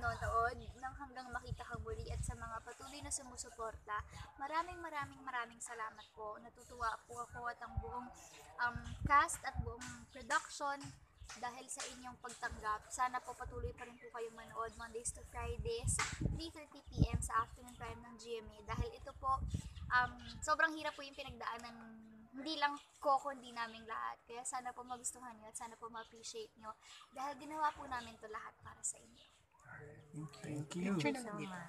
nanonood nang hanggang makita kang muli at sa mga patuloy na sumusuporta. Maraming salamat po. Natutuwa po ako at ang buong cast at buong production dahil sa inyong pagtanggap. Sana po patuloy pa rin po kayong manood Mondays to Fridays, 3:30 p.m. sa afternoon prime ng GMA. Dahil ito po, sobrang hirap po yung pinagdaanan hindi lang ko, kundi naming lahat. Kaya sana po magustuhan nyo at sana po ma-appreciate nyo. Dahil ginawa po namin to lahat para sa inyo. Thank you. Picture na lang dito.